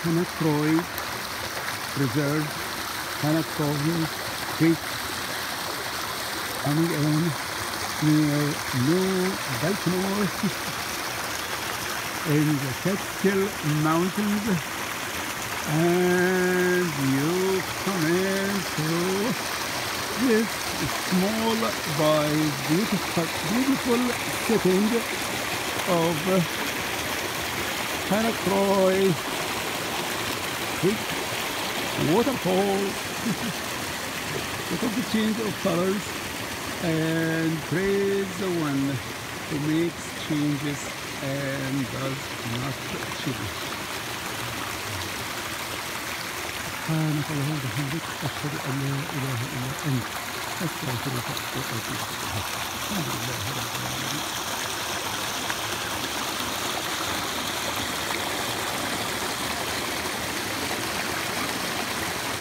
Hannacroix Preserve, Hannacroix Creek, coming in near New Baltimore in the Catskill Mountains, and you come into this small but beautiful setting of Hannacroix Creek waterfall. Look at the change of colors, and praise the one who makes changes and does not change. سبحانك اللهم وبحمدك أشهد أن لا إله إلا أنت أستغفرك وأتوب إليك. الحمد لله رب العالمين.